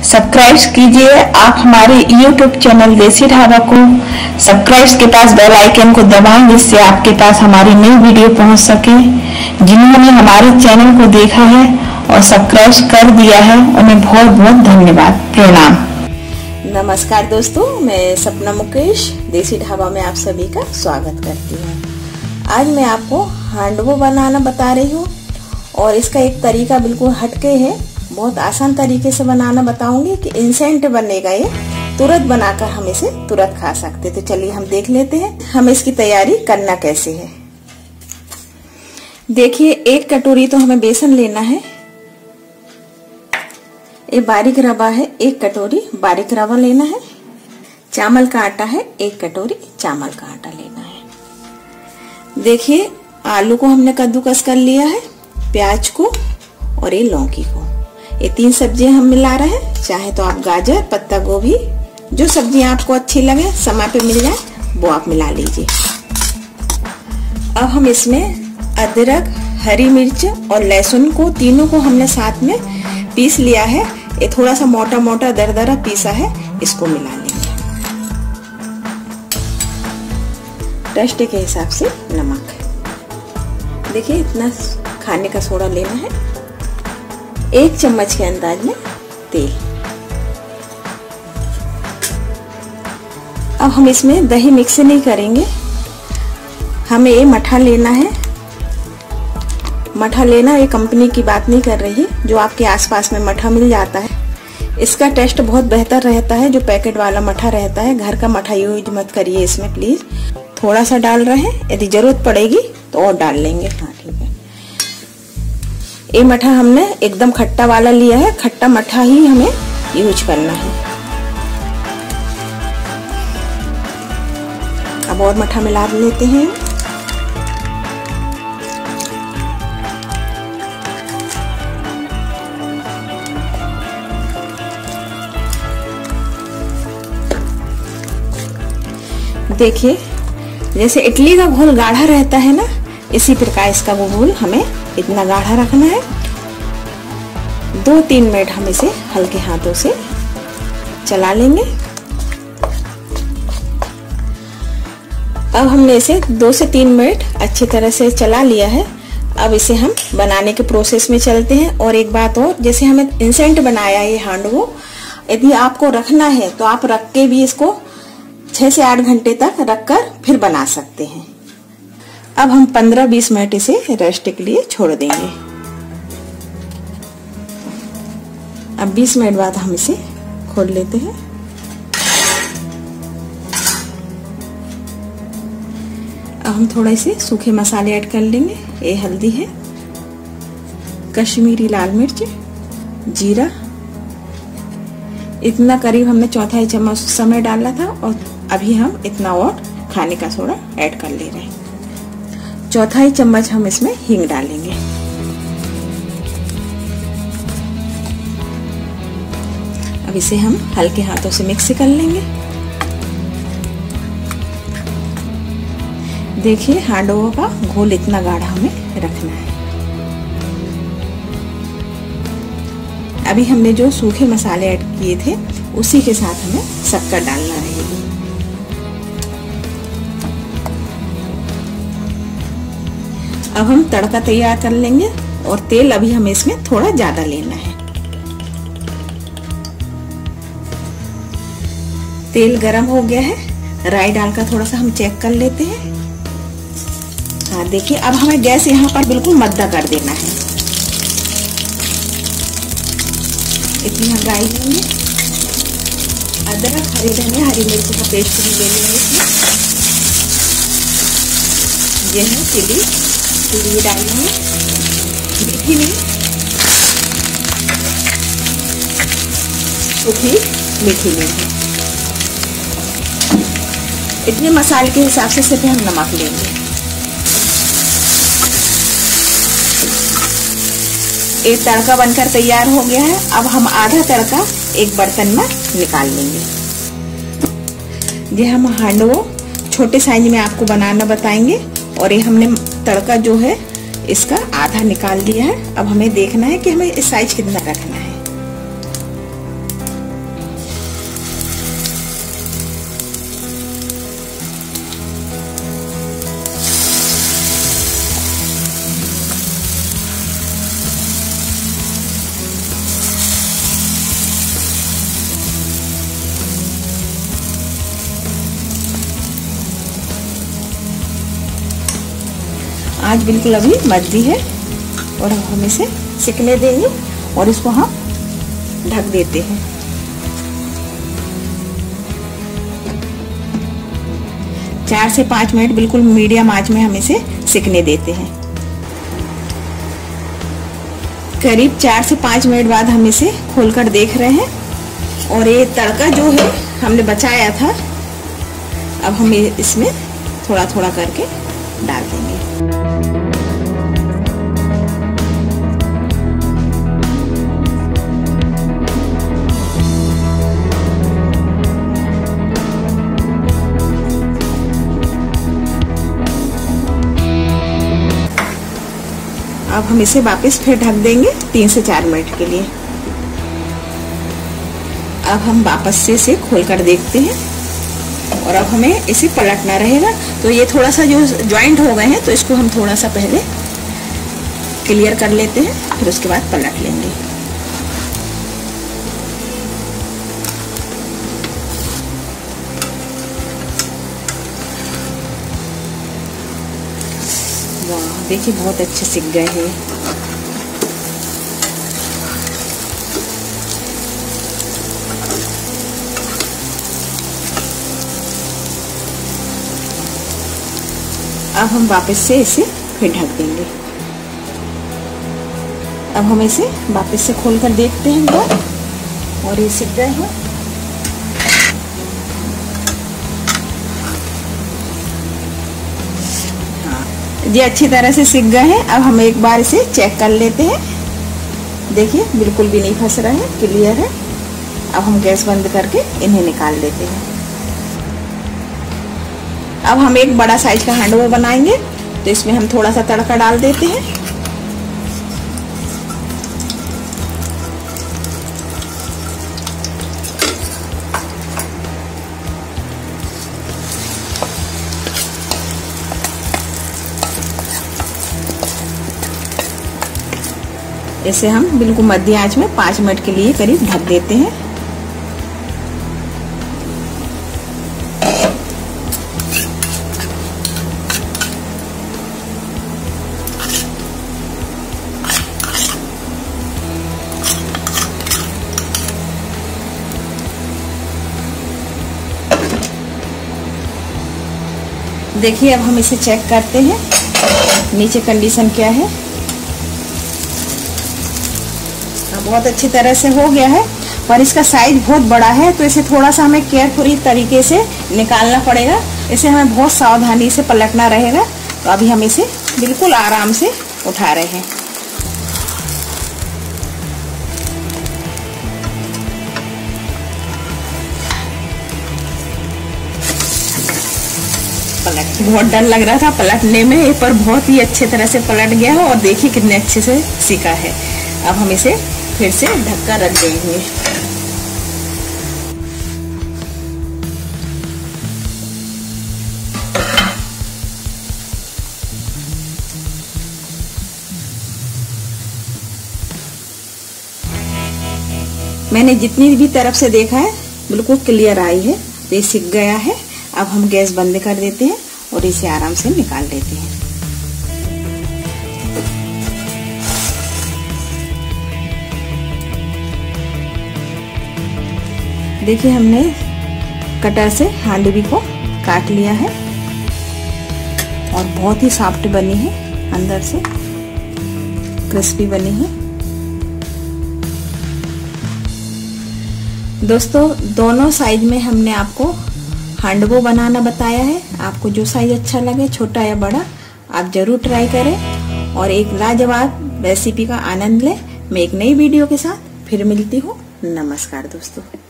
Subscribe कीजिए आप हमारे YouTube चैनल देसी ढाबा को। सब्सक्राइब के पास बेल आइकन को दबाएं जिससे आपके पास हमारी नई वीडियो पहुंच सके। जिन्होंने हमारे चैनल को देखा है और सब्सक्राइब कर दिया है उन्हें बहुत बहुत धन्यवाद। प्रणाम। नमस्कार दोस्तों, मैं सपना मुकेश देसी ढाबा में आप सभी का स्वागत करती हूँ। आज मैं आपको हांडवो बनाना बता रही हूँ और इसका एक तरीका बिल्कुल हटके है। बहुत आसान तरीके से बनाना बताऊंगी कि इंस्टेंट बनेगा, ये तुरंत बनाकर हम इसे तुरंत खा सकते। तो चलिए हम देख लेते हैं हम इसकी तैयारी करना कैसे है। देखिए, 1 कटोरी तो हमें बेसन लेना है। ये बारीक रवा है, 1 कटोरी बारीक रवा लेना है। चावल का आटा है, 1 कटोरी चावल का आटा लेना है। देखिए, आलू को हमने कद्दूकस कर लिया है, प्याज को और ये लौकी को। ये 3 सब्जियां हम मिला रहे हैं। चाहे तो आप गाजर, पत्ता गोभी, जो सब्जियां आपको अच्छी लगे, समय पे मिल जाए, वो आप मिला लीजिए। अब हम इसमें अदरक, हरी मिर्च और लहसुन को तीनों को हमने साथ में पीस लिया है। ये थोड़ा सा मोटा मोटा दरदरा पीसा है, इसको मिला लेंगे। टेस्ट के हिसाब से नमक, देखिए इतना खाने का सोडा लेना है। 1 चम्मच के अंदाज में तेल। अब हम इसमें दही मिक्स नहीं करेंगे, हमें ये मठा लेना है। मठा लेना, ये कंपनी की बात नहीं कर रही, जो आपके आसपास में मठा मिल जाता है। इसका टेस्ट बहुत बेहतर रहता है जो पैकेट वाला मठा रहता है। घर का मठा यूज मत करिए इसमें प्लीज। थोड़ा सा डाल रहे हैं, यदि जरूरत पड़ेगी तो और डाल लेंगे। हाँ ठीक है। ये मठा हमने एकदम खट्टा वाला लिया है, खट्टा मठा ही हमें यूज करना है। अब और मठा मिला लेते हैं। देखिए, जैसे इडली का घोल गाढ़ा रहता है ना, इसी प्रकार इसका घोल हमें इतना गाढ़ा रखना है। 2-3 मिनट हम इसे हल्के हाथों से चला लेंगे। अब हमने इसे 2 से 3 मिनट अच्छी तरह से चला लिया है। अब इसे हम बनाने के प्रोसेस में चलते हैं। और एक बात और, जैसे हमें इंस्टेंट बनाया है ये हांडवो, यदि आपको रखना है तो आप रख के भी इसको 6 से 8 घंटे तक रखकर फिर बना सकते हैं। अब हम 15-20 मिनट इसे रेस्ट के लिए छोड़ देंगे। अब 20 मिनट बाद हम इसे खोल लेते हैं। अब हम थोड़ा इसे सूखे मसाले ऐड कर लेंगे। ये हल्दी है, कश्मीरी लाल मिर्च, जीरा, इतना करीब हमने 1/4 चम्मच समय डाला था और अभी हम इतना और खाने का सोडा ऐड कर ले रहे हैं। 1/4 चम्मच हम इसमें हींग डालेंगे। अब इसे हम हल्के हाथों से मिक्स कर लेंगे। देखिए, हांडवो का घोल इतना गाढ़ा हमें रखना है। अभी हमने जो सूखे मसाले ऐड किए थे उसी के साथ हमें शक्कर डालना रहेगी। अब हम तड़का तैयार कर लेंगे और तेल अभी हमें इसमें थोड़ा ज्यादा लेना है। तेल गरम हो गया है, राई डालकर थोड़ा सा हम चेक कर लेते हैं। हाँ देखिए, अब हमें गैस यहाँ पर बिल्कुल मद्दा कर देना है। इतनी हम राई लेंगे। अदरक, हरी धनिया, हरी मिर्च का पेस्ट भी ले लेंगे इसमें। ये है चिली डालेंगे। मीठी में सूखी मीठी लेंगे। इतने मसाले के हिसाब से सिर्फ हम नमक लेंगे। एक तड़का बनकर तैयार हो गया है। अब हम आधा तड़का एक बर्तन में निकाल लेंगे। ये हम हांडवो छोटे साइज में आपको बनाना बताएंगे और ये हमने तड़का जो है इसका आधा निकाल लिया है। अब हमें देखना है कि हमें इस साइज कितना रखना है। आंच बिल्कुल अभी मध्य है और हम इसे सिकने देंगे और इसको हम ढक देते हैं। चार से 5 मिनट बिल्कुल मीडियम आंच में हम इसे सिकने देते हैं। करीब 4 से 5 मिनट बाद हम इसे खोलकर देख रहे हैं और ये तड़का जो है हमने बचाया था, अब हम इसमें थोड़ा थोड़ा करके डाल देंगे। अब हम इसे वापस फिर ढक देंगे 3 से 4 मिनट के लिए। अब हम वापस से इसे खोलकर देखते हैं और अब हमें इसे पलटना रहेगा। तो ये थोड़ा सा जो ज्वाइंट हो गए हैं तो इसको हम थोड़ा सा पहले क्लियर कर लेते हैं, फिर उसके बाद पलट लेंगे। वाह, देखिए बहुत अच्छे सिक गए हैं। अब हम वापस से इसे फिर ढक देंगे। अब हम इसे वापस से खोलकर देखते हैं और ये सिक गए हैं। हाँ, ये अच्छी तरह से सिक गए हैं। अब हम एक बार इसे चेक कर लेते हैं। देखिए बिल्कुल भी नहीं फंस रहा है, क्लियर है। अब हम गैस बंद करके इन्हें निकाल लेते हैं। अब हम एक बड़ा साइज का हांडवा बनाएंगे, तो इसमें हम थोड़ा सा तड़का डाल देते हैं। इसे हम बिल्कुल मध्य आंच में 5 मिनट के लिए करीब ढक देते हैं। देखिए अब हम इसे चेक करते हैं नीचे कंडीशन क्या है। बहुत अच्छी तरह से हो गया है, पर इसका साइज बहुत बड़ा है तो इसे थोड़ा सा हमें केयरफुली तरीके से निकालना पड़ेगा। इसे हमें बहुत सावधानी से पलटना रहेगा। तो अभी हम इसे बिल्कुल आराम से उठा रहे हैं। बहुत डर लग रहा था पलटने में, पर बहुत ही अच्छे तरह से पलट गया है और देखिए कितने अच्छे से सिका है। अब हम इसे फिर से ढककर रख देंगे। मैंने जितनी भी तरफ से देखा है बिल्कुल क्लियर आई है, तो ये सिक गया है। अब हम गैस बंद कर देते हैं और इसे आराम से निकाल लेते हैं। देखिए हमने कटर से हांडवी को काट लिया है और बहुत ही सॉफ्ट बनी है, अंदर से क्रिस्पी बनी है। दोस्तों दोनों साइज में हमने आपको हांडवो बनाना बताया है। आपको जो साइज अच्छा लगे, छोटा या बड़ा, आप जरूर ट्राई करें और एक लाजवाब रेसिपी का आनंद लें। मैं एक नई वीडियो के साथ फिर मिलती हूँ। नमस्कार दोस्तों।